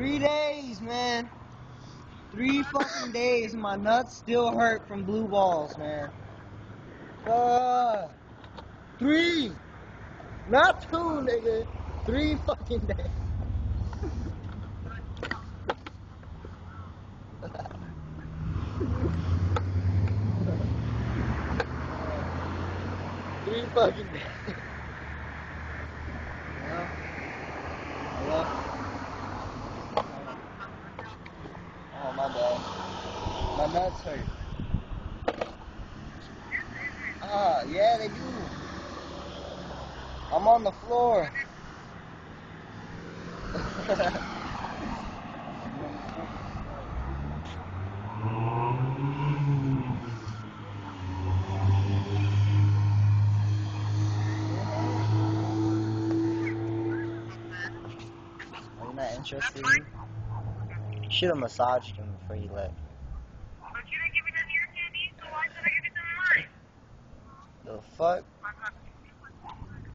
3 days, man. 3 fucking days. My nuts still hurt from blue balls, man. 3. Not 2, nigga. 3 fucking days. Three fucking days. Hello? Oh, my bad. My nuts hurt. Yeah, they do. I'm on the floor. Are you not interested in me? You should have massaged him before you left. But you didn't give me none of your candy, so why should I give you some of mine? The fuck?